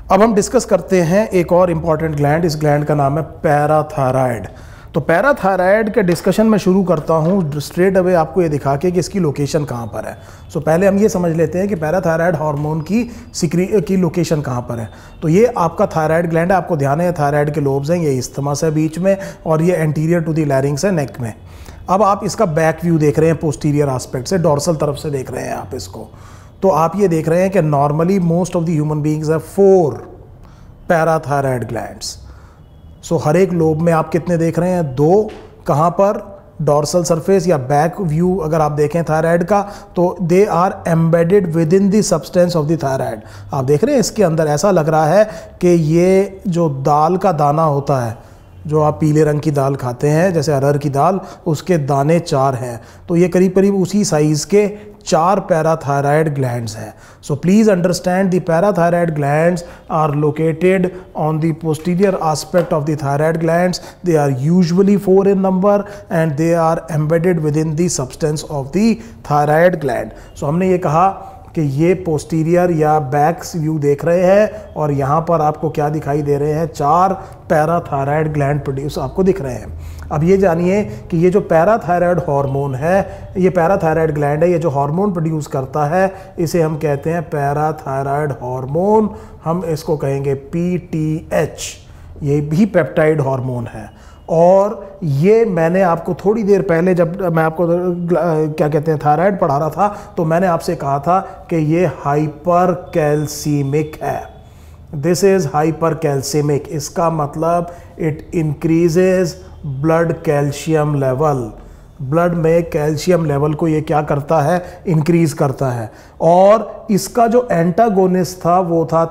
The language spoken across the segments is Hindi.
अब हम डिस्कस करते हैं एक और इम्पॉर्टेंट ग्लैंड। इस ग्लैंड का नाम है पैराथायराइड। तो पैराथायराइड के डिस्कशन में शुरू करता हूँ स्ट्रेट अवे आपको ये दिखा के कि इसकी लोकेशन कहाँ पर है। सो पहले हम ये समझ लेते हैं कि पैराथायराइड हार्मोन की लोकेशन कहाँ पर है। तो ये आपका थायराइड ग्लैंड है, आपको ध्यान है थायराइड के लोब्स हैं, ये इस्थमस है बीच में और ये एंटीरियर टू द लैरिंग्स है नेक में। अब आप इसका बैक व्यू देख रहे हैं पोस्टीरियर एस्पेक्ट से, डोर्सल तरफ से देख रहे हैं आप इसको। तो आप ये देख रहे हैं कि normally most of the human beings have 4 parathyroid glands. So हर एक लोब में आप कितने देख रहे हैं? 2। कहाँ पर? डोर्सल सरफेस या बैक व्यू अगर आप देखें थायराइड का तो they are embedded within the substance of the thyroid. आप देख रहे हैं इसके अंदर ऐसा लग रहा है कि ये जो दाल का दाना होता है, जो आप पीले रंग की दाल खाते हैं जैसे अरहर की दाल, उसके दाने 4 हैं। तो ये करीब करीब उसी साइज़ के 4 पैराथायराइड ग्लैंड्स हैं। So please understand the parathyroid glands are located on the posterior aspect of the thyroid glands. They are usually 4 in number and they are embedded within the substance of the thyroid gland. So हमने ये कहा कि ये पोस्टीरियर या बैक व्यू देख रहे हैं और यहाँ पर आपको क्या दिखाई दे रहे हैं? 4 पैराथायराइड ग्लैंड प्रोड्यूस आपको दिख रहे हैं। अब ये जानिए कि ये जो पैराथायराइड हार्मोन है, ये पैराथायराइड ग्लैंड है, ये जो हार्मोन प्रोड्यूस करता है इसे हम कहते हैं पैराथायराइड हार्मोन। हम इसको कहेंगे PTH। ये भी पेप्टाइड हार्मोन है। और ये मैंने आपको थोड़ी देर पहले जब मैं आपको क्या कहते हैं थायराइड पढ़ा रहा था तो मैंने आपसे कहा था कि ये हाइपर कैल्सीमिक है। This is hypercalcaemic. इसका मतलब it increases blood calcium level. Blood में कैल्शियम लेवल को ये क्या करता है? इंक्रीज करता है। और इसका जो एंटागोनिस्ट था वो था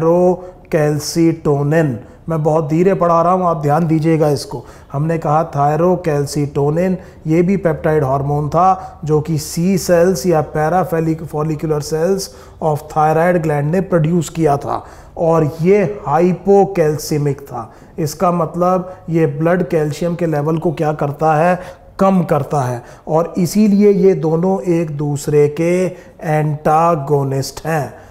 थायरोकैल्सीटोनिन। मैं बहुत धीरे पढ़ा रहा हूँ, आप ध्यान दीजिएगा इसको। हमने कहा थायरोकैल्सीटोनिन, ये भी पेप्टाइड हार्मोन था जो कि सी सेल्स या parafollicular cells of thyroid gland ने प्रोड्यूस किया था और ये हाइपोकैल्सीमिक था। इसका मतलब ये ब्लड कैल्शियम के लेवल को क्या करता है? कम करता है। और इसीलिए ये दोनों एक दूसरे के एंटागोनिस्ट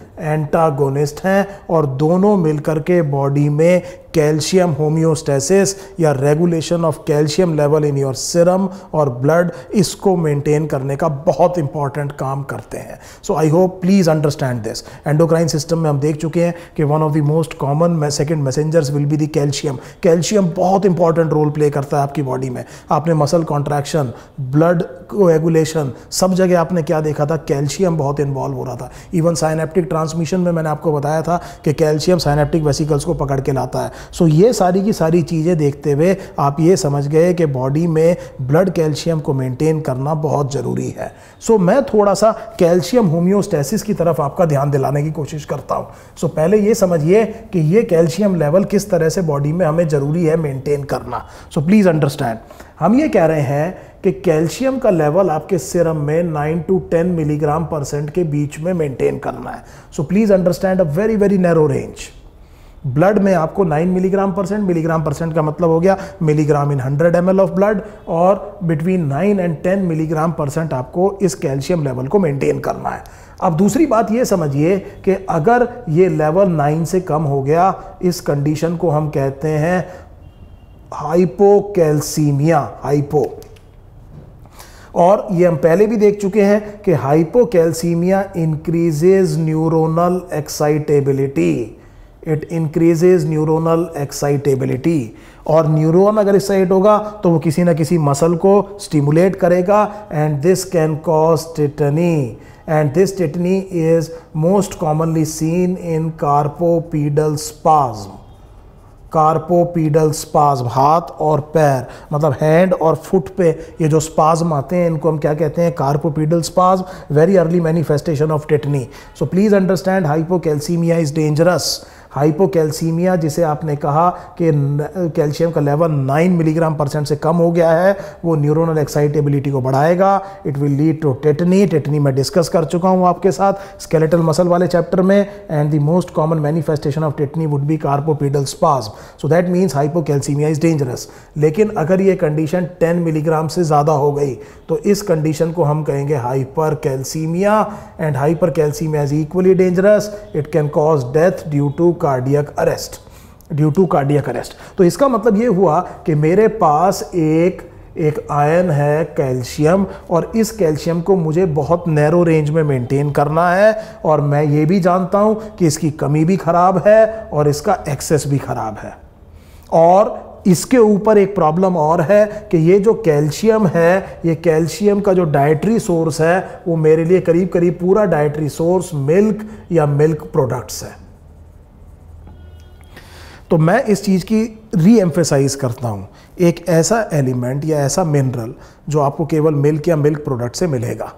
हैं और दोनों मिलकर के बॉडी में कैल्शियम होम्योस्टेसिस या regulation of calcium level in your serum और ब्लड, इसको मेंटेन करने का बहुत इंपॉर्टेंट काम करते हैं। So I hope please understand this. Endocrine system में हम देख चुके हैं कि one of the most common second messengers will be the calcium. Calcium बहुत इंपॉर्टेंट रोल प्ले करता है आपकी बॉडी में। आपने मसल कॉन्ट्रैक्शन, ब्लड कोएगुलेशन, सब जगह आपने क्या देखा था? कैल्शियम बहुत इन्वॉल्व हो रहा था। इवन साइनेप्टिक ट्रांसमिशन में मैंने आपको बताया था कि कैल्शियम साइनेप्टिक वेसिकल्स को पकड़ के लाता है। सो ये सारी की सारी चीज़ें देखते हुए आप ये समझ गए कि बॉडी में ब्लड कैल्शियम को मेंटेन करना बहुत ज़रूरी है। सो मैं थोड़ा सा कैल्शियम होम्योस्टेसिस की तरफ आपका ध्यान दिलाने की कोशिश करता हूँ। सो पहले ये समझिए कि ये कैल्शियम लेवल किस तरह से बॉडी में हमें ज़रूरी है मेंटेन करना। सो प्लीज़ अंडरस्टैंड, हम ये कह रहे हैं कि कैल्शियम का लेवल आपके सीरम में 9 to 10 मिलीग्राम % के बीच में मेंटेन करना है। So please understand a very very narrow range. Blood में आपको 9 मिलीग्राम % का मतलब हो गया milligram in 100 ml of blood, और बिटवीन 9 and 10 मिलीग्राम % आपको इस कैल्शियम लेवल को मेंटेन करना है। अब दूसरी बात ये समझिए कि अगर ये लेवल 9 से कम हो गया, इस कंडीशन को हम कहते हैं हाइपोकैल्सीमिया। और ये हम पहले भी देख चुके हैं कि hypocalcaemia increases neuronal excitability. It increases neuronal excitability. और न्यूरॉन अगर एक्साइट होगा तो वो किसी ना किसी मसल को स्टिमुलेट करेगा and this can cause tetany. And this tetany is most commonly seen in carpopedal spasm. Carpopedal spasm, हाथ और पैर, मतलब हैंड और फुट पे ये जो स्पाज्म आते हैं इनको हम क्या कहते हैं? Carpopedal spasm. Very early manifestation of tetany. So please understand hypocalcaemia is dangerous. Hypocalcaemia जिसे आपने कहा कि कैल्शियम का लेवल 9 मिलीग्राम % से कम हो गया है, वो न्यूरोनल एक्साइटेबिलिटी को बढ़ाएगा। It will lead to tetany. Tetany मैं डिस्कस कर चुका हूँ आपके साथ स्केलेटल मसल वाले चैप्टर में। And the most common manifestation of tetany would be carpopedal spasm. So that means hypocalcaemia is dangerous. लेकिन अगर ये कंडीशन 10 मिलीग्राम से ज़्यादा हो गई तो इस कंडीशन को हम कहेंगे hypercalcaemia. And hypercalcaemia is equally dangerous. It can cause death due to cardiac arrest, due to cardiac arrest. तो इसका मतलब ये हुआ कि मेरे पास एक आयन है कैल्शियम, और इस कैल्शियम को मुझे बहुत नैरो रेंज में मेंटेन करना है, और मैं ये भी जानता हूं कि इसकी कमी भी खराब है और इसका एक्सेस भी खराब है। और इसके ऊपर एक प्रॉब्लम और है कि ये जो कैल्शियम है, ये कैल्शियम का जो डाइटरी सोर्स है वो मेरे लिए करीब करीब पूरा डाइटरी सोर्स मिल्क या मिल्क प्रोडक्ट्स है। तो मैं इस चीज़ की री एम्फेसाइज करता हूँ, एक ऐसा एलिमेंट या ऐसा मिनरल जो आपको केवल मिल्क या मिल्क प्रोडक्ट से मिलेगा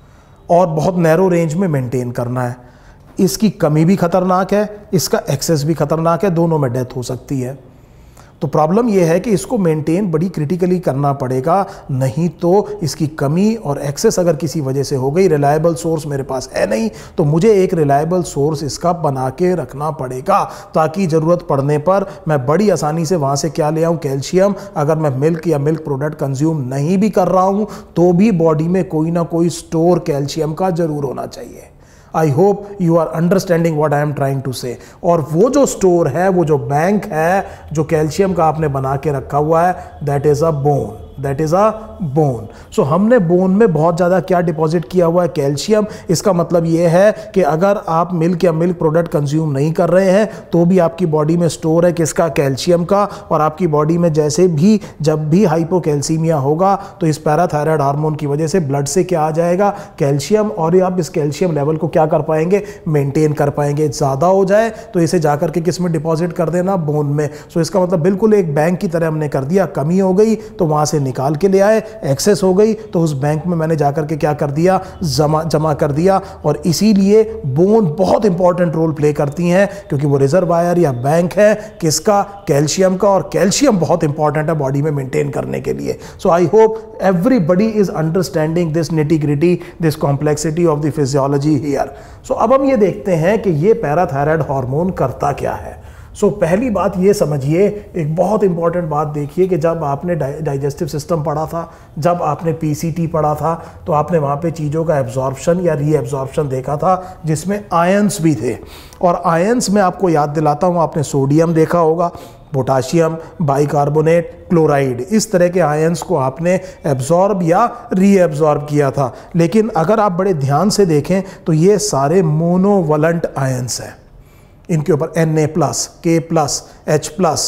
और बहुत नैरो रेंज में मेंटेन करना है। इसकी कमी भी खतरनाक है, इसका एक्सेस भी खतरनाक है, दोनों में डेथ हो सकती है। तो प्रॉब्लम यह है कि इसको मेंटेन बड़ी क्रिटिकली करना पड़ेगा, नहीं तो इसकी कमी और एक्सेस अगर किसी वजह से हो गई, रिलायबल सोर्स मेरे पास है नहीं, तो मुझे एक रिलायबल सोर्स इसका बना के रखना पड़ेगा, ताकि ज़रूरत पड़ने पर मैं बड़ी आसानी से वहाँ से क्या ले आऊँ, कैल्शियम। अगर मैं मिल्क या मिल्क प्रोडक्ट कंज्यूम नहीं भी कर रहा हूँ तो भी बॉडी में कोई ना कोई स्टोर कैल्शियम का ज़रूर होना चाहिए। I hope you are understanding what I am trying to say. और वो जो स्टोर है, वो जो बैंक है जो कैल्शियम का आपने बना के रखा हुआ है, that is a bone, that is a bone. So हमने बोन में बहुत ज़्यादा क्या डिपॉजिट किया हुआ है, कैल्शियम। इसका मतलब ये है कि अगर आप मिल्क या मिल्क प्रोडक्ट कंज्यूम नहीं कर रहे हैं तो भी आपकी बॉडी में स्टोर है किसका, कैल्शियम का। और आपकी बॉडी में जैसे भी जब भी हाइपोकैल्सीमिया होगा तो इस पैराथायराइड हार्मोन की वजह से ब्लड से क्या आ जाएगा, कैल्शियम, और आप इस कैल्शियम लेवल को क्या कर पाएंगे, मेंटेन कर पाएंगे। ज़्यादा हो जाए तो इसे जाकर के किस में डिपॉजिट कर देना, बोन में। सो इसका मतलब बिल्कुल एक बैंक की तरह हमने कर दिया, कमी हो गई तो वहाँ से निकाल के ले आए, एक्सेस हो गई तो उस बैंक में मैंने जाकर के क्या कर दिया, जमा कर दिया। और इसीलिए बोन बहुत इंपॉर्टेंट रोल प्ले करती हैं, क्योंकि वो रिजर्वायर या बैंक है किसका, कैल्शियम का। और कैल्शियम बहुत इंपॉर्टेंट है बॉडी में मेंटेन करने के लिए। So I hope everybody is understanding this nitty gritty, this complexity of the physiology here. So अब हम ये देखते हैं कि ये पैराथायराइड हार्मोन करता क्या है। सो पहली बात ये समझिए, एक बहुत इंपॉर्टेंट बात देखिए कि जब आपने डाइजेस्टिव सिस्टम पढ़ा था, जब आपने पीसीटी पढ़ा था, तो आपने वहाँ पे चीज़ों का एब्जॉर्प्शन या रीएब्जॉर्प्शन देखा था, जिसमें आयंस भी थे। और आयंस में आपको याद दिलाता हूँ, आपने सोडियम देखा होगा, पोटाशियम, बाइकार्बोनेट, क्लोराइड, इस तरह के आयंस को आपने एब्जॉर्ब या रीएब्जॉर्ब किया था। लेकिन अगर आप बड़े ध्यान से देखें तो ये सारे मोनोवलेंट आयंस हैं। इनके ऊपर Na+, K+, H+,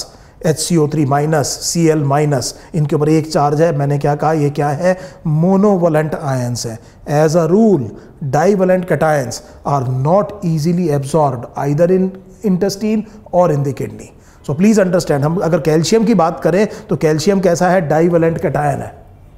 HCO3-, Cl-, इनके ऊपर एक चार्ज है। मैंने क्या कहा, ये क्या है, मोनोवलेंट आयंस है। As a rule divalent cations are not easily absorbed either in intestine और in the kidney. So please understand, हम अगर कैल्शियम की बात करें तो कैल्शियम कैसा है, डाइवलेंट कैटायन है।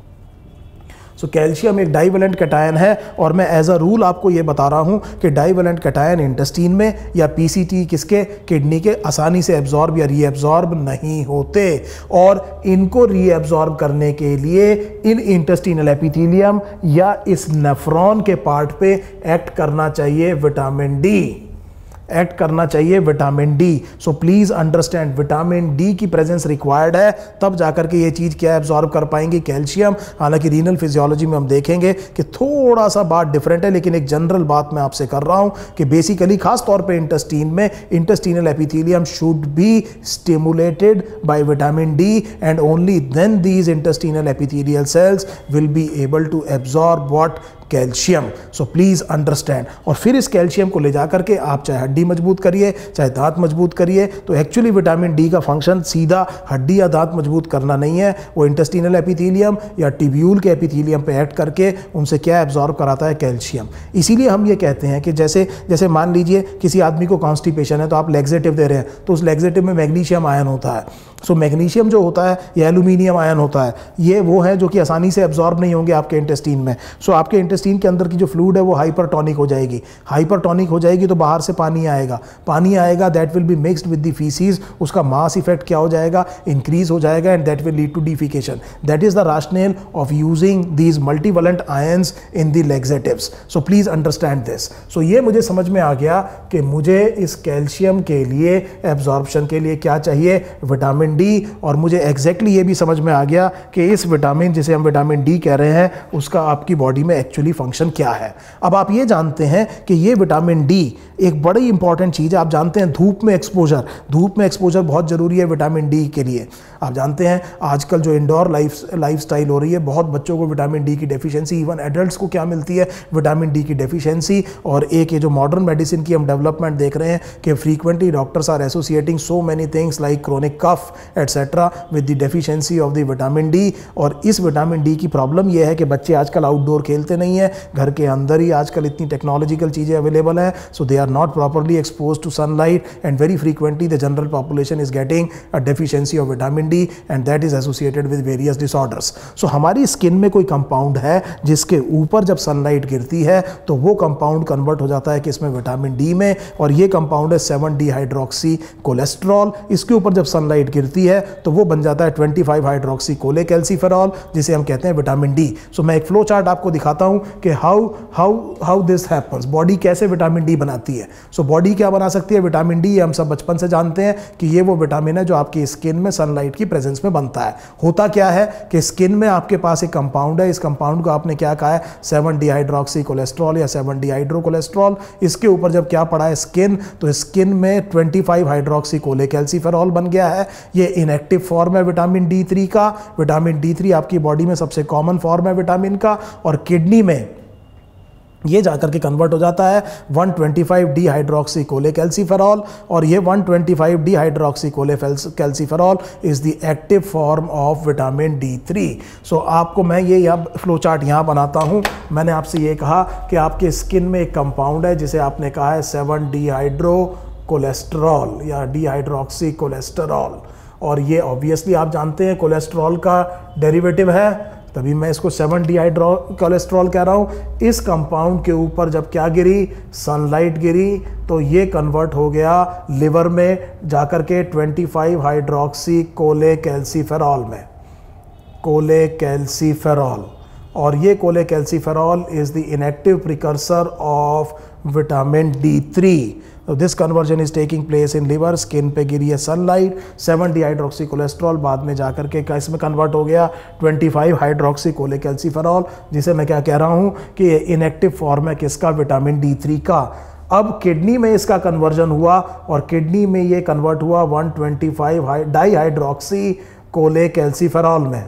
सो कैल्शियम एक डाइवलेंट कैटायन है, और मैं एज अ रूल आपको ये बता रहा हूँ कि डाइवलेंट कैटायन इंटेस्टीन में या पीसीटी किसके, किडनी के, आसानी से एब्जॉर्ब या रीएब्जॉर्ब नहीं होते। और इनको रीएब्जॉर्ब करने के लिए इन इंटेस्टिनल एपिथेलियम या इस नेफ्रॉन के पार्ट पे एक्ट करना चाहिए विटामिन डी, एक्ट करना चाहिए vitamin D. So please understand, vitamin D की प्रेजेंस रिक्वायर्ड है, तब जाकर के ये चीज़ क्या एब्जॉर्ब कर पाएंगी, कैल्शियम। हालांकि रीनल फिजियोलॉजी में हम देखेंगे कि थोड़ा सा बात डिफरेंट है, लेकिन एक जनरल बात मैं आपसे कर रहा हूं कि बेसिकली खास तौर पे इंटेस्टीन में intestinal epithelium should be stimulated by vitamin D, and only then these intestinal epithelial cells will be able to absorb what, calcium. So please understand. और फिर इस कैल्शियम को ले जाकर के आप चाहे हड्डी मजबूत करिए, चाहे दांत मजबूत करिए, तो एक्चुअली विटामिन डी का फंक्शन सीधा हड्डी या दांत मजबूत करना नहीं है, वो इंटेस्टिनल एपिथेलियम या टिब्यूल के एपिथेलियम पे एक्ट करके उनसे क्या एब्जॉर्ब कराता है, कैल्शियम। इसीलिए हम ये कहते हैं कि जैसे मान लीजिए किसी आदमी को कॉन्स्टिपेशन है तो आप लैक्सेटिव दे रहे हैं, तो उस लैक्सेटिव में मैग्नीशियम आयन होता है। सो मैग्नीशियम जो होता है या एल्यूमिनियम आयन होता है, ये वो है जो कि आसानी से एब्जॉर्ब नहीं होंगे आपके इंटेस्टीन में। सो आपके इंटेस्टीन के अंदर की जो फ्लूइड है वो हाइपरटोनिक हो जाएगी, हाइपरटोनिक हो जाएगी तो बाहर से पानी आएगा, that will be mixed with the faeces. उसका मास इफेक्ट क्या हो जाएगा, इंक्रीज हो जाएगा, and that will lead to defecation. That is the rationale of using these multivalent ions in the laxatives. So please understand this. So ये मुझे समझ में आ गया कि मुझे इस कैल्शियम के लिए एब्जॉर्प्शन के लिए क्या चाहिए, विटामिन डी। और मुझे एग्जैक्टली ये भी समझ में आ गया कि इस विटामिन, जिसे हम विटामिन डी कह रहे हैं, उसका आपकी बॉडी में एक्चुअली एक्चुअली फंक्शन क्या है। अब आप ये जानते हैं कि ये विटामिन डी एक बड़ी इंपॉर्टेंट चीज़ है। आप जानते हैं धूप में एक्सपोजर बहुत ज़रूरी है विटामिन डी के लिए। आप जानते हैं आजकल जो इंडोर लाइफस्टाइल हो रही है, बहुत बच्चों को विटामिन डी की डेफिशिएंसी, इवन एडल्ट्स को क्या मिलती है, विटामिन डी की डेफिशिएंसी। और एक ये जो मॉडर्न मेडिसिन की हम डेवलपमेंट देख रहे हैं कि frequently doctors are associating so many things like chronic cough etcetera with the deficiency of the vitamin D. और इस विटामिन डी की प्रॉब्लम यह है कि बच्चे आजकल आउटडोर खेलते नहीं है, घर के अंदर ही आजकल इतनी टेक्नोलॉजिकल चीज़ें अवेलेबल हैं, so they are not properly expose to sunlight and very frequently the general population is getting a deficiency of vitamin D and that is associated with various disorders. So हमारी स्किन में कोई कंपाउंड है जिसके ऊपर जब सनलाइट गिरती है तो वो कंपाउंड कन्वर्ट हो जाता है कि इसमें विटामिन डी में, और ये कंपाउंड है 7 डिहाइड्रोक्सी कोलेस्ट्रॉल। इसके ऊपर जब सनलाइट गिरती है तो वो बन जाता है 25 हाइड्रोक्सी कोलेकैल्सिफेरॉल, जिसे हम कहते हैं विटामिन डी। सो मैं एक फ्लो चार्ट आपको दिखाता हूं कि हाउ दिस हैपेंस, बॉडी कैसे विटामिन डी बनाती है। सो बॉडी क्या बना सकती है, विटामिन डी, हम सब बचपन से जानते हैं कि ये वो विटामिन है जो आपकी स्किन में सनलाइट की प्रेजेंस में बनता है। होता क्या है कि स्किन में आपके पास एक कंपाउंड है, इस कंपाउंड को आपने क्या कहा है, 7 डिहाइड्रोक्सी कोलेस्ट्रॉल या 7 डिहाइड्रो कोलेस्ट्रॉल। इसके ऊपर जब क्या पड़ा है स्किन, तो स्किन में 25 हाइड्रोक्सी कोलेकैल्सिफेरॉल बन गया है। ये इनएक्टिव फॉर्म है विटामिन डी3 का। विटामिन डी3 आपकी बॉडी में सबसे कॉमन फॉर्म है विटामिन का, और किडनी में ये जाकर के कन्वर्ट हो जाता है 125 डिहाइड्रोक्सी कोलेकैल्सिफेरॉल, और ये 125 dihydroxy cholecalciferol is the active form of vitamin D three. So आपको मैं ये अब फ्लो चार्ट यहाँ बनाता हूँ। मैंने आपसे ये कहा कि आपके स्किन में एक कंपाउंड है जिसे आपने कहा है 7 डिहाइड्रो कोलेस्ट्रॉल या डिहाइड्रोक्सी कोलेस्टेरॉल, और ये ऑब्वियसली आप जानते हैं कोलेस्ट्रॉल का डेरिवेटिव है, तभी मैं इसको 7 डिहाइड्रो कोलेस्ट्रॉल कह रहा हूँ। इस कंपाउंड के ऊपर जब क्या गिरी, सनलाइट गिरी, तो ये कन्वर्ट हो गया लिवर में जाकर के 25 हाइड्रोक्सी कोलेकैल्सिफेरॉल में, कोलेकैल्सिफेरॉल। और ये cholecalciferol is the inactive precursor of vitamin D three. तो this conversion is taking place in liver, skin पे गिरी है सनलाइट, 7 डिहाइड्रोक्सी कोलेस्ट्रॉल बाद में जाकर के इसमें कन्वर्ट हो गया 25 हाइड्रोक्सी कोलेकैल्सिफेरॉल, जिसे मैं क्या कह रहा हूँ कि ये इनएक्टिव फॉर्म है किसका, विटामिन डी3 का। अब किडनी में इसका कन्वर्जन हुआ, और किडनी में ये कन्वर्ट हुआ 125 डाईहाइड्रोक्सी कोलेकैल्सिफेरॉल में,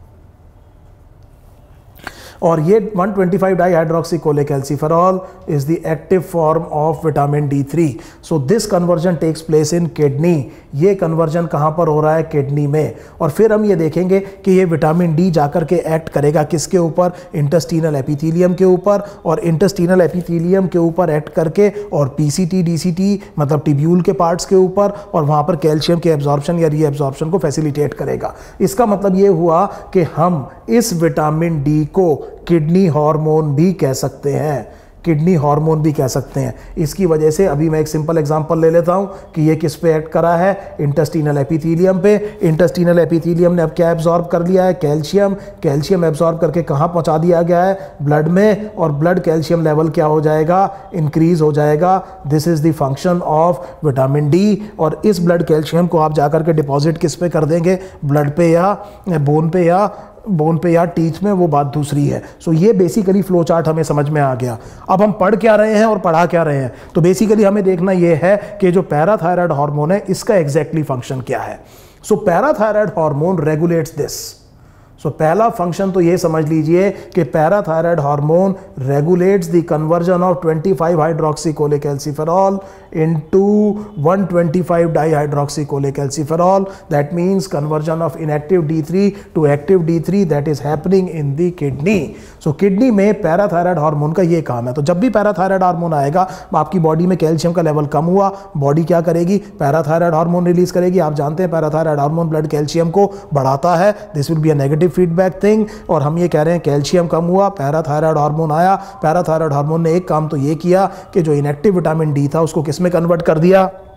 और ये 125 dihydroxy cholecalciferol is the active form of vitamin D three. So this conversion takes place in kidney. ये कन्वर्जन कहाँ पर हो रहा है, किडनी में। और फिर हम ये देखेंगे कि ये विटामिन डी जाकर के एक्ट करेगा किसके ऊपर, इंटेस्टिनल एपिथेलियम के ऊपर, और इंटेस्टिनल एपिथेलियम के ऊपर एक्ट करके और पीसीटी डीसीटी मतलब टिब्यूल के पार्ट्स के ऊपर, और वहाँ पर कैल्शियम के एब्जॉर्प्शन या रीएब्जॉर्प्शन को फैसिलिटेट करेगा। इसका मतलब ये हुआ कि हम इस विटामिन डी को किडनी हार्मोन भी कह सकते हैं, किडनी हार्मोन भी कह सकते हैं। इसकी वजह से अभी मैं एक सिंपल एग्जांपल ले लेता हूं कि ये किस पे एक्ट करा है, इंटेस्टिनल एपिथेलियम पे। इंटेस्टिनल एपिथेलियम ने अब क्या एब्जॉर्ब कर लिया है, कैल्शियम। कैल्शियम एब्जॉर्ब करके कहाँ पहुंचा दिया गया है, ब्लड में, और ब्लड कैल्शियम लेवल क्या हो जाएगा, इंक्रीज हो जाएगा। This is the function of vitamin D. और इस ब्लड कैल्शियम को आप जाकर के डिपॉजिट किस पे कर देंगे, ब्लड पे या बोन पे या टीथ में, वो बात दूसरी है। सो ये बेसिकली फ्लो चार्ट हमें समझ में आ गया। अब हम पढ़ क्या रहे हैं और पढ़ा क्या रहे हैं, तो बेसिकली हमें देखना ये है कि जो पैराथायराइड हार्मोन है इसका एग्जैक्टली फंक्शन क्या है। So parathyroid hormone regulates this. So पहला फंक्शन तो ये समझ लीजिए कि parathyroid hormone regulates the conversion of 25 hydroxy cholecalciferol into 125 dihydroxy cholecalciferol. That means conversion of inactive D3 to active D3 that is happening in the kidney. So kidney में पैराथायराइड हार्मोन का ये काम है। तो जब भी पैराथायराइड हार्मोन आएगा, आपकी बॉडी में कैल्शियम का लेवल कम हुआ, बॉडी क्या करेगी, पैराथायराइड हार्मोन रिलीज करेगी। आप जानते हैं पैराथायराइड हार्मोन ब्लड कैल्शियम को बढ़ाता है। This will be a negative feedback thing. और हम ये कह रहे हैं कैल्शियम कम हुआ, पैराथायराइड हार्मोन आया। पैराथायराइड हार्मोन ने एक काम तो ये किया कि जो इनएक्टिव विटामिन डी था उसको किस में कन्वर्ट कर दिया,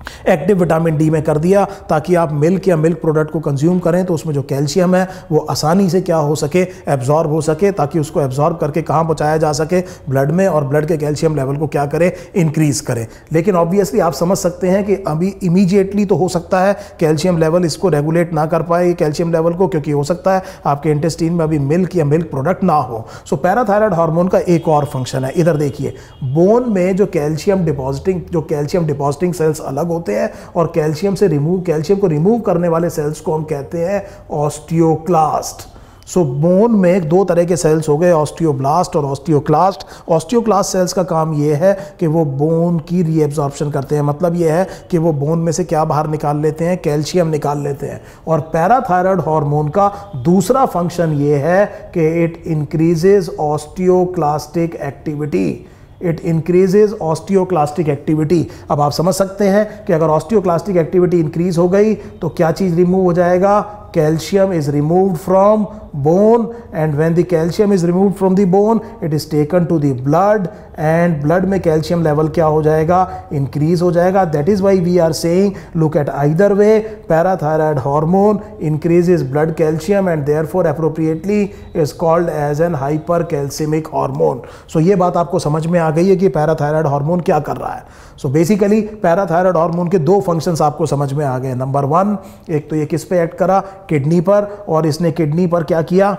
एक्टिव विटामिन डी में कर दिया ताकि आप मिल्क या मिल्क प्रोडक्ट को कंज्यूम करें तो उसमें जो कैल्शियम है वो आसानी से क्या हो सके, एब्जॉर्ब हो सके, ताकि उसको एब्जॉर्ब करके कहाँ पहुँचाया जा सके, ब्लड में, और ब्लड के कैल्शियम लेवल को क्या करे, इंक्रीज करे। लेकिन ऑब्वियसली आप समझ सकते हैं कि अभी इमीडिएटली तो हो सकता है कैल्शियम लेवल इसको रेगुलेट ना कर पाए कैल्शियम लेवल को, क्योंकि हो सकता है आपके इंटेस्टाइन में अभी मिल्क या मिल्क प्रोडक्ट ना हो। सो पैराथायराइड हार्मोन का एक और फंक्शन है, इधर देखिए, बोन में जो कैल्शियम डिपॉजिटिंग सेल्स अलग होते हैं और कैल्शियम को रिमूव करने वाले सेल्स को हम कहते हैं ऑस्टियोक्लास्ट। सो बोन में दो तरह के सेल्स हो गए, ऑस्टियोब्लास्ट और ऑस्टियोक्लास्ट। ऑस्टियोक्लास्ट सेल्स का काम ये है कि वो बोन की रीएब्जॉर्प्शन करते हैं, मतलब ये है कि वो बोन में से क्या बाहर निकाल लेते हैं, कैल्शियम निकाल लेते हैं। और पैराथायराइड हार्मोन का दूसरा फंक्शन ये है कि it increases osteoclastic activity. It increases osteoclastic activity. अब आप समझ सकते हैं कि अगर ऑस्टियोक्लास्टिक एक्टिविटी इंक्रीज हो गई तो क्या चीज़ रिमूव हो जाएगा, calcium is removed from bone, and when the calcium is removed from the bone it is taken to the blood, and blood में calcium level क्या हो जाएगा, increase हो जाएगा। That is why we are saying look at either way, parathyroid hormone increases blood calcium and therefore appropriately is called as an hypercalcemic hormone। So ये बात आपको समझ में आ गई है कि पैराथायराइड हार्मोन क्या कर रहा है। सो बेसिकली पैराथायराइड हार्मोन के दो फंक्शंस आपको समझ में आ गए। नंबर वन, एक तो ये किस पे एक्ट करा, किडनी पर, और इसने किडनी पर क्या किया,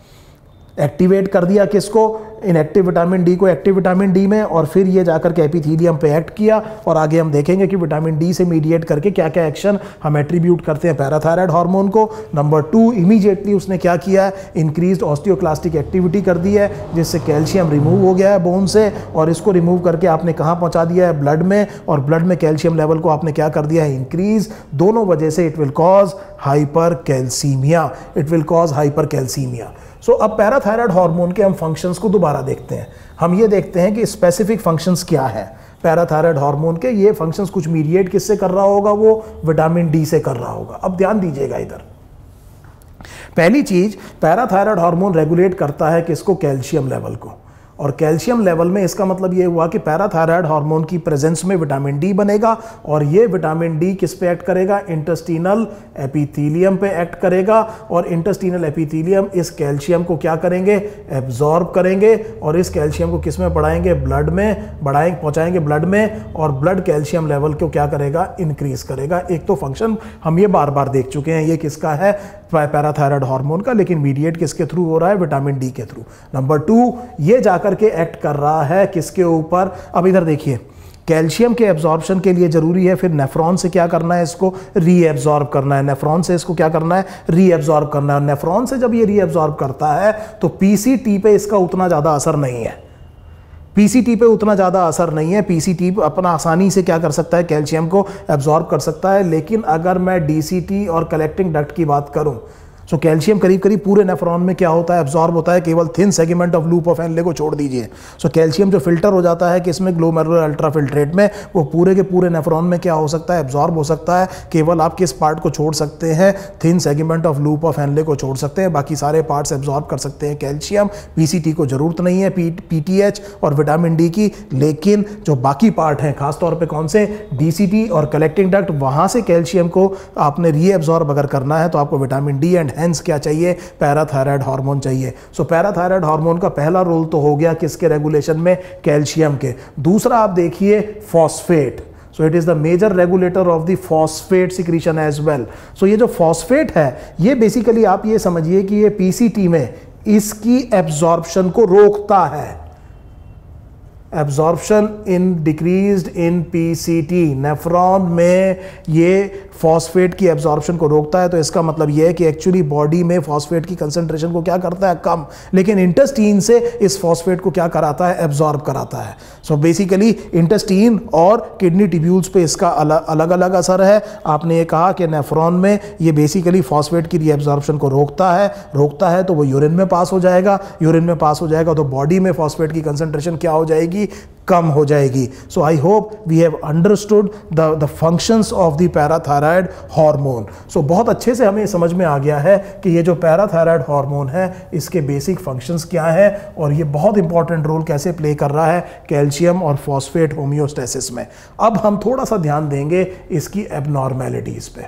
एक्टिवेट कर दिया किसको, इनएक्टिव विटामिन डी को एक्टिव विटामिन डी में, और फिर ये जाकर के एपिथेलियम पे एक्ट किया। और आगे हम देखेंगे कि विटामिन डी से मीडिएट करके क्या क्या एक्शन हम एट्रीब्यूट करते हैं पैराथायराइड हार्मोन को। नंबर टू, इमीडिएटली उसने क्या किया है, इंक्रीज्ड ऑस्टियोक्लास्टिक एक्टिविटी कर दी है, जिससे कैल्शियम रिमूव हो गया है बोन से, और इसको रिमूव करके आपने कहाँ पहुँचा दिया है, ब्लड में, और ब्लड में कैल्शियम लेवल को आपने क्या कर दिया है, इंक्रीज। दोनों वजह से it will cause hypercalcaemia, it will cause hypercalcaemia. So अब पैराथायराइड हार्मोन के हम फंक्शंस को दोबारा देखते हैं। हम ये देखते हैं कि स्पेसिफिक फंक्शंस क्या है पैराथायराइड हार्मोन के। ये फंक्शंस कुछ मीडिएट किससे कर रहा होगा, वो विटामिन डी से कर रहा होगा। अब ध्यान दीजिएगा इधर, पहली चीज, पैराथायराइड हार्मोन रेगुलेट करता है किसको, कैल्शियम लेवल को। और कैल्शियम लेवल में इसका मतलब ये हुआ कि पैराथायराइड हार्मोन की प्रेजेंस में विटामिन डी बनेगा, और ये विटामिन डी किस पे एक्ट करेगा, इंटेस्टिनल एपिथेलियम पे एक्ट करेगा, और इंटेस्टिनल एपिथेलियम इस कैल्शियम को क्या करेंगे, एब्जॉर्ब करेंगे, और इस कैल्शियम को किस में बढ़ाएंगे, ब्लड में पहुंचाएंगे ब्लड में, और ब्लड कैल्शियम लेवल को क्या करेगा, इंक्रीज करेगा। एक तो फंक्शन हम ये बार बार देख चुके हैं, ये किसका है, पैराथायराइड हार्मोन का, लेकिन मीडिएट किसके थ्रू हो रहा है, विटामिन डी के थ्रू। नंबर टू, ये जाकर के एक्ट कर रहा है किसके ऊपर, अब इधर देखिए, कैल्शियम के एब्जॉर्प्शन के लिए जरूरी है फिर नेफ्रॉन से क्या करना है, इसको रीएब्जॉर्ब करना है। नेफ्रॉन से इसको क्या करना है, रीएब्जॉर्ब करना है। नेफ्रॉन से जब ये रीएब्जॉर्ब करता है तो पीसीटी पे इसका उतना ज़्यादा असर नहीं है, पीसीटी पे उतना ज़्यादा असर नहीं है। पीसीटी अपना आसानी से क्या कर सकता है, कैल्शियम को एब्जॉर्ब कर सकता है। लेकिन अगर मैं डीसीटी और कलेक्टिंग डक्ट की बात करूं, सो कैल्शियम करीब करीब पूरे नेफ्रॉन में क्या होता है, एब्जॉर्ब होता है, केवल thin segment of loop of Henle को छोड़ दीजिए। सो कैल्शियम जो फिल्टर हो जाता है किसमें, ग्लोमेरुलर अल्ट्राफिल्ट्रेट में, वो पूरे के पूरे नेफ्रॉन में क्या हो सकता है, एब्जॉर्ब हो सकता है। केवल आप किस पार्ट को छोड़ सकते हैं, thin segment of loop of Henle को छोड़ सकते हैं, बाकी सारे पार्ट्स एब्जॉर्ब कर सकते हैं कैल्शियम। पीसीटी को जरूरत नहीं है, पीटीएच और विटामिन डी की, लेकिन जो बाकी पार्ट हैं, खासतौर पर कौन से, डीसीटी और कलेक्टिंग डक्ट, वहाँ से कैल्शियम को आपने रीएब्जॉर्ब अगर करना है तो आपको विटामिन डी एंड हेंस क्या चाहिए, पैराथायराइड हार्मोन चाहिए। सो पैराथायराइड हार्मोन का पहला रोल तो हो गया किसके रेगुलेशन में, कैल्शियम के। दूसरा आप देखिए phosphate, so it is the major regulator of the phosphate secretion as well. So ये जो फॉस्फेट है, ये बेसिकली आप ये समझिए कि ये पीसीटी में इसकी एब्जॉर्प्शन को रोकता है। Absorption in decreased in PCT, nephron में ये फॉस्फेट की एब्जॉर्प्शन को रोकता है। तो इसका मतलब यह है कि एक्चुअली बॉडी में फॉस्फेट की कंसंट्रेशन को क्या करता है, कम, लेकिन इंटेस्टीन से इस फॉस्फेट को क्या कराता है, एब्जॉर्ब कराता है। सो बेसिकली इंटेस्टीन और किडनी ट्यूब्यूल्स पे इसका अलग अलग असर है। आपने ये कहा कि नेफ्रॉन में ये बेसिकली फॉस्फेट की रीएब्जॉर्प्शन को रोकता है तो वो यूरिन में पास हो जाएगा, यूरिन में पास हो जाएगा तो बॉडी में फॉस्फेट की कंसंट्रेशन क्या हो जाएगी, जाएगी, कम हो जाएगी। So I hope we have understood the functions of the parathyroid hormone. So बहुत अच्छे से हमें समझ में आ गया है कि ये जो पैराथायराइड हार्मोन है इसके बेसिक फंक्शंस क्या है और ये बहुत इंपॉर्टेंट रोल कैसे प्ले कर रहा है कैल्शियम और फॉस्फेट होम्योस्टेसिस में। अब हम थोड़ा सा ध्यान देंगे इसकी एबनॉर्मेलिटीज पे।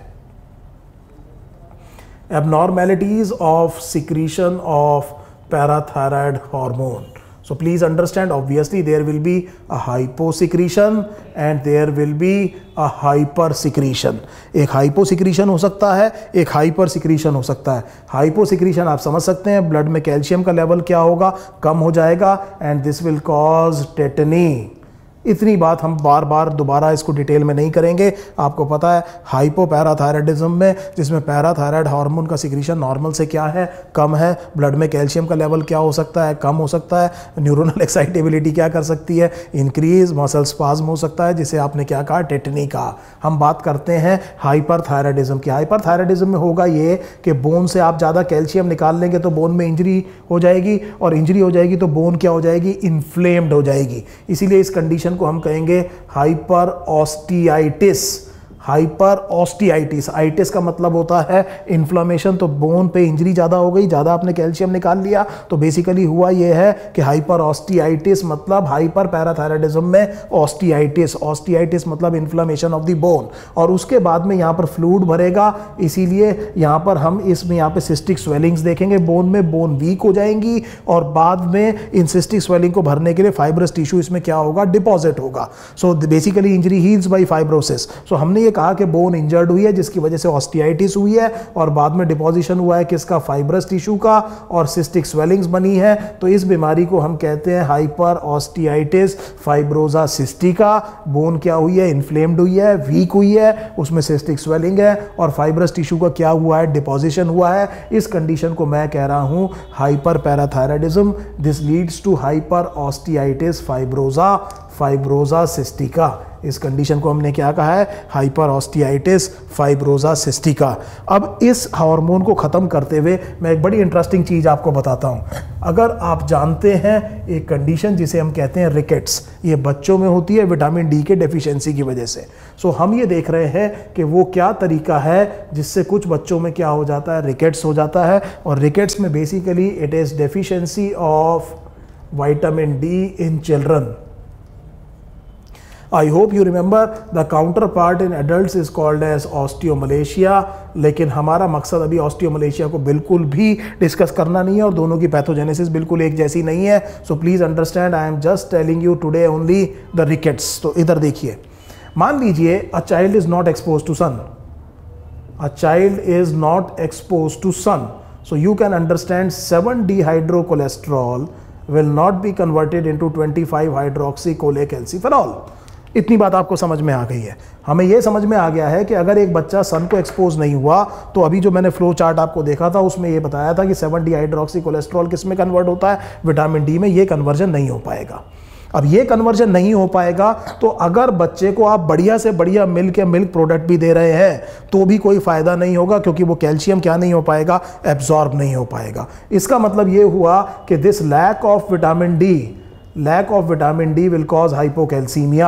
Abnormalities of secretion of parathyroid hormone. So please understand, obviously there will be a hyposecretion and there will be a hypersecretion. एक hyposecretion हो सकता है, एक hypersecretion हो सकता है। hyposecretion आप समझ सकते हैं, ब्लड में कैल्शियम का लेवल क्या होगा, कम हो जाएगा and this will cause tetany। इतनी बात हम बार बार दोबारा इसको डिटेल में नहीं करेंगे। आपको पता है हाइपोपैराथायराइडिज्म में, जिसमें पैराथायराइड हार्मोन का सिक्रीशन नॉर्मल से क्या है, कम है, ब्लड में कैल्शियम का लेवल क्या हो सकता है, कम हो सकता है, न्यूरोनल एक्साइटेबिलिटी क्या कर सकती है, इंक्रीज, मसल स्पाज्म हो सकता है, जिसे आपने क्या कहा, टेटनी कहा। हम बात करते हैं हाइपरथायराइडिज्म की। हाइपरथायराइडिज्म में होगा ये कि बोन से आप ज़्यादा कैल्शियम निकाल लेंगे तो बोन में इंजरी हो जाएगी, और इंजरी हो जाएगी तो बोन क्या हो जाएगी, इन्फ्लेम्ड हो जाएगी। इसीलिए इस कंडीशन को हम कहेंगे hyper osteitis. Hyper osteitis, itis का मतलब होता है इन्फ्लामेशन, तो बोन पे इंजरी ज़्यादा हो गई, ज़्यादा आपने कैल्शियम निकाल लिया, तो बेसिकली हुआ ये है कि हाइपर ऑस्टियाइटिस मतलब हाइपर पैराथायराइडिज्म में ऑस्टियाइटिस। ऑस्टियाइटिस मतलब इन्फ्लामेशन ऑफ द बोन, और उसके बाद में यहाँ पर फ्लूइड भरेगा, इसीलिए यहाँ पर हम इसमें यहाँ पे सिस्टिक स्वेलिंग्स देखेंगे बोन में, बोन वीक हो जाएंगी, और बाद में इन सिस्टिक स्वेलिंग को भरने के लिए फाइब्रस टिश्यू इसमें क्या होगा, डिपॉजिट होगा। So basically injury heals by fibrosis. So हमने ये कहा कि बोन इंजर्ड हुई है जिसकी वजह से ऑस्टियाइटिस हुई है, और बाद में डिपोजिशन हुआ है किसका, फाइब्रस टिश्यू का, और सिस्टिक स्वेलिंग्स बनी है। तो इस बीमारी को हम कहते हैं hyper osteitis fibrosa cystica. Bone क्या हुई है, इन्फ्लेम्ड हुई है, वीक हुई है, उसमें सिस्टिक स्वेलिंग है, और फाइब्रस टिश्यू का क्या हुआ है, डिपोजिशन हुआ है। इस कंडीशन को मैं कह रहा हूं hyper parathyroidism. This leads to hyper osteitis fibrosa cystica. इस कंडीशन को हमने क्या कहा है, हाइपर ऑस्टियाइटिस फाइब्रोजा सिस्टिका। अब इस हार्मोन को ख़त्म करते हुए मैं एक बड़ी इंटरेस्टिंग चीज़ आपको बताता हूँ। अगर आप जानते हैं एक कंडीशन जिसे हम कहते हैं रिकेट्स, ये बच्चों में होती है विटामिन डी के डेफिशिएंसी की वजह से। सो हम ये देख रहे हैं कि वो क्या तरीका है जिससे कुछ बच्चों में क्या हो जाता है, रिकेट्स हो जाता है। और रिकेट्स में basically it is deficiency of vitamin D in children. I hope you remember the counterpart in adults is called as osteomalacia, लेकिन हमारा मकसद अभी osteomalacia को बिल्कुल भी डिस्कस करना नहीं है, और दोनों की पैथोजेनेसिस बिल्कुल एक जैसी नहीं है। So please understand, I am just telling you today only the rickets. तो इधर देखिए, मान लीजिए a child is not expose to sun, a child is not expose to sun, so you can understand 7D-hydrocholesterol will not be converted into 25-hydroxycholecalciferol। इतनी बात आपको समझ में आ गई है। हमें यह समझ में आ गया है कि अगर एक बच्चा सन को एक्सपोज नहीं हुआ, तो अभी जो मैंने फ्लो चार्ट आपको देखा था उसमें यह बताया था कि 7D-hydroxycholesterol किस में कन्वर्ट होता है, विटामिन डी में। ये कन्वर्जन नहीं हो पाएगा। अब ये कन्वर्जन नहीं हो पाएगा तो अगर बच्चे को आप बढ़िया से बढ़िया मिल्क या मिल्क प्रोडक्ट भी दे रहे हैं तो भी कोई फ़ायदा नहीं होगा, क्योंकि वो कैल्शियम क्या नहीं हो पाएगा, एब्जॉर्ब नहीं हो पाएगा। इसका मतलब ये हुआ कि this lack of vitamin D will cause hypocalcaemia,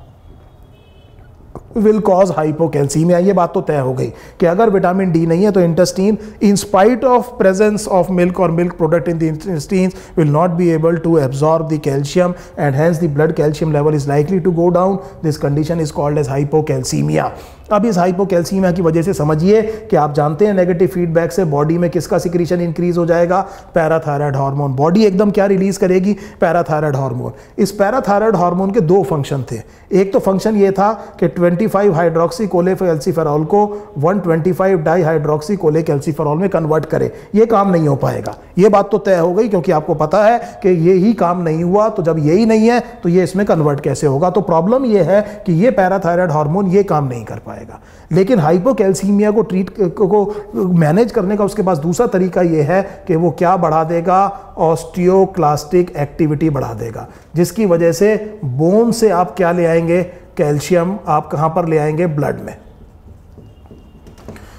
will cause hypocalcaemia. ये बात तो तय हो गई कि अगर विटामिन डी नहीं है तो intestine, in spite of presence of milk और milk product in the intestines, will not be able to absorb the calcium, and hence the blood calcium level is likely to go down. This condition is called as hypocalcaemia. अब इस हाइपोकैल्सीमिया की वजह से समझिए कि आप जानते हैं नेगेटिव फीडबैक से बॉडी में किसका सिक्रीशन इंक्रीज हो जाएगा, पैराथायराइड हार्मोन। बॉडी एकदम क्या रिलीज करेगी, पैराथायराइड हार्मोन। इस पैराथायराइड हार्मोन के दो फंक्शन थे। एक तो फंक्शन ये था कि 25-hydroxycholecalciferol को 125-डाईहाइड्रोक्सीकोलेकैल्सिफेरॉल में कन्वर्ट करे। ये काम नहीं हो पाएगा। ये बात तो तय हो गई, क्योंकि आपको पता है कि ये ही काम नहीं हुआ, तो जब यही नहीं है तो ये इसमें कन्वर्ट कैसे होगा। तो प्रॉब्लम ये है कि ये पैराथायराइड हार्मोन ये काम नहीं कर पाएगा। लेकिन हाइपोकैल्सीमिया को मैनेज करने का उसके पास दूसरा तरीका यह है कि वो क्या बढ़ा देगा, ऑस्टियोक्लास्टिक एक्टिविटी बढ़ा देगा, जिसकी वजह से बोन से आप क्या ले आएंगे, कैल्शियम आप कहां पर ले आएंगे, ब्लड में।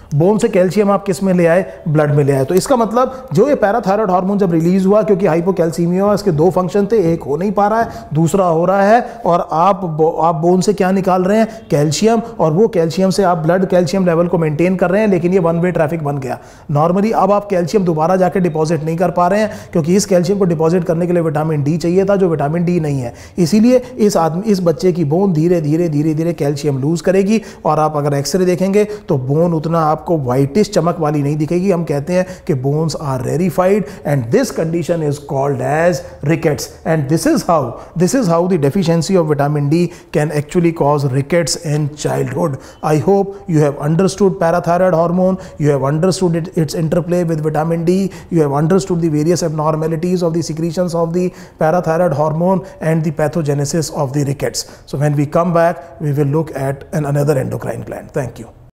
बोन से कैल्शियम आप किस में ले आए, ब्लड में ले आए। तो इसका मतलब जो ये पैराथायराइड हार्मोन जब रिलीज हुआ, क्योंकि हाइपोकैल्सीमिया इसके दो फंक्शन थे, एक हो नहीं पा रहा है, दूसरा हो रहा है, और आप बोन से क्या निकाल रहे हैं, कैल्शियम, और वो कैल्शियम से आप ब्लड कैल्शियम लेवल को मेंटेन कर रहे हैं, लेकिन ये वन वे ट्रैफिक बन गया। नॉर्मली अब आप कैल्शियम दोबारा जाके डिपॉजिट नहीं कर पा रहे हैं, क्योंकि इस कैल्शियम को डिपॉजिट करने के लिए विटामिन डी चाहिए था, जो विटामिन डी नहीं है। इसीलिए इस बच्चे की बोन धीरे धीरे कैल्शियम लूज करेगी, और आप अगर एक्सरे देखेंगे तो बोन उतना आपको वाइटिश चमक वाली नहीं दिखेगी। हम कहते हैं कि bones are rarefied, and this condition is called as rickets, and this is how the deficiency of vitamin D can actually cause rickets in childhood. I hope you have understood parathyroid hormone, you have understood its interplay with vitamin D, you have understood the various abnormalities of the secretions of the parathyroid hormone and the pathogenesis of the rickets. So when we come back, we will look at another endocrine gland. Thank you.